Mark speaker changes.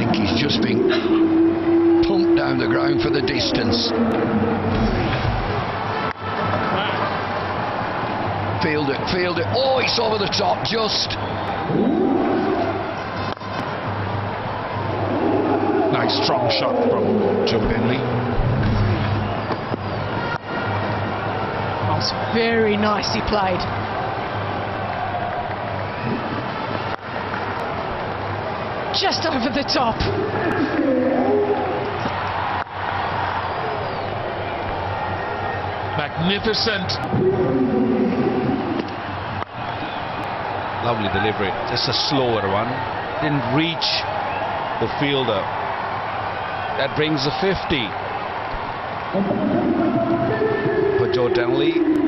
Speaker 1: think he's just been pumped down the ground for the distance. Field it. Oh, it's over the top, just.
Speaker 2: Nice strong shot from Joe Bentley.
Speaker 3: That's very nicely played. Just over the top.
Speaker 2: Magnificent. Lovely delivery. Just a slower one. Didn't reach the fielder. That brings a 50 for Joe Denley.